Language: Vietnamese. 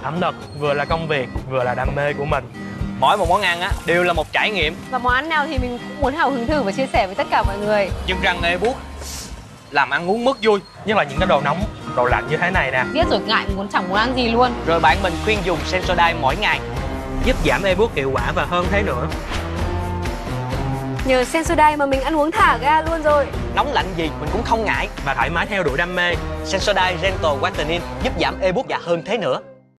Ẩm thực vừa là công việc, vừa là đam mê của mình. Mỗi một món ăn á đều là một trải nghiệm. Và món ăn nào thì mình cũng muốn hào hứng thử và chia sẻ với tất cả mọi người. Chân răng ebook làm ăn uống mất vui. Nhất là những cái đồ nóng, đồ lạnh như thế này nè. Biết rồi ngại chẳng muốn ăn gì luôn. Rồi bạn mình khuyên dùng SENSODYNE mỗi ngày, Giúp giảm ebook hiệu quả và hơn thế nữa. Nhờ SENSODYNE mà mình ăn uống thả ga luôn rồi. nóng lạnh gì mình cũng không ngại. Và thoải mái theo đuổi đam mê. SENSODYNE Gentle Whitening giúp giảm ebook và hơn thế nữa.